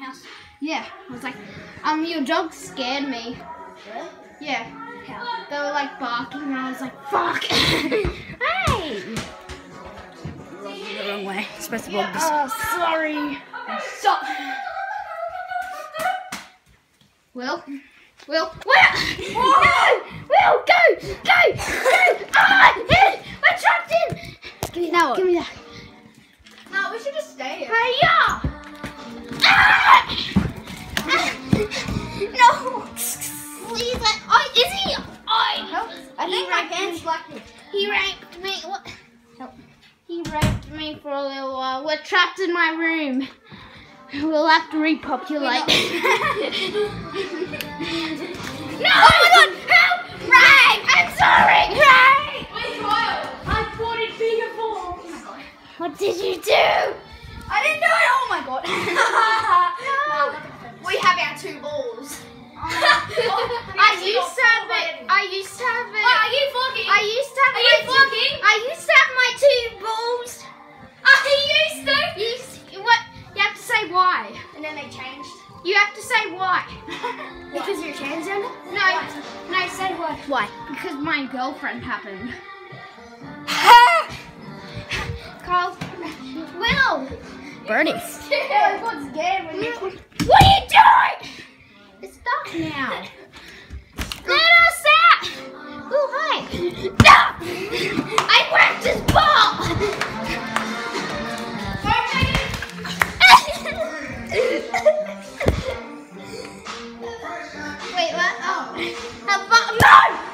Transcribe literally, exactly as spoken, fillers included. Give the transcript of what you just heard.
house? Yeah. I was like, um, your dog scared me. Really? Yeah. How? They were like barking and I was like, fuck. Hey! The wrong way. It's supposed to walk this way. Oh, sorry. Stop. Will? Will? Will! No! Will, go! Go! Go! Ah! We're trapped in! Give me that. Give me that. No, we should just stay here. Hey, yeah! Ah! No! Please, let, oh, is he? Oh, I he think my raped pants me. blacked me. He raped me. What? Help. He raped me for a little while. We're trapped in my room. We'll have to repopulate. No! Oh my god! Help! Ray! I'm sorry! Ray! Wait, Kyle. I bought it bigger for. Oh my god. What did you do? I didn't do it. Oh my god. No. We have our two balls. I used to have it. I used to have it. Are you vlogging? I used to have Are my you two- vlogging? I used to have my two balls. Are you used to? You, s- what? You have to say why. And then they changed. You have to say why. Because you're transgender? No, no, say why. Why? Because my girlfriend happened. Carl, Will. Bernie. I got scared when you. What are you doing? It's dark now. Let us out. Oh hi. No! I whacked his ball. Wait, what? Oh. How about no!